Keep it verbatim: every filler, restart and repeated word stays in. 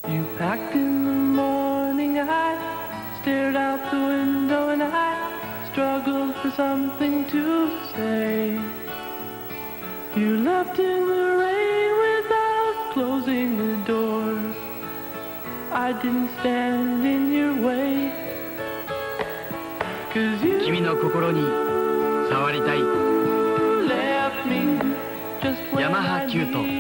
You packed in the morning, I stared out the window and I struggled for something to say. You left in the rain without closing the door. I didn't stand in your way. 君の心に触りたい。ヤマハキュート